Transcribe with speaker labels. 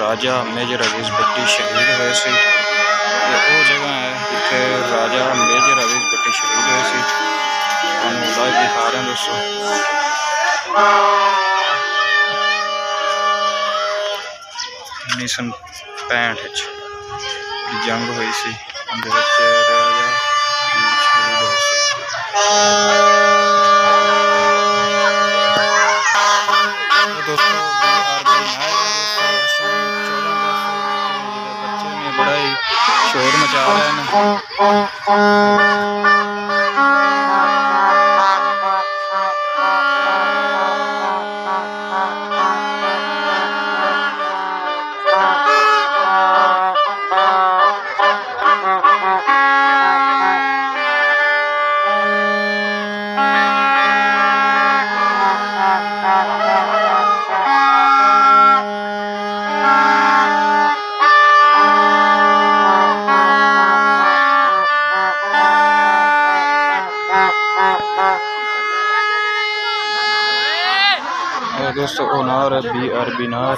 Speaker 1: राजा major अजीज भट्टी शहीद हुए सी। वो जगह है जिथे राजा मेजर अजीज भट्टी शहीद हुए सी। लाइव दिखा रहे हैं दोस्तों। 1965 जंग हुई सी, राजा शहीद हुए सी। दोस्तों बच्चे ने बड़ा ही शोर मचा रहे हैं। दोस्तों ओनार BRB नार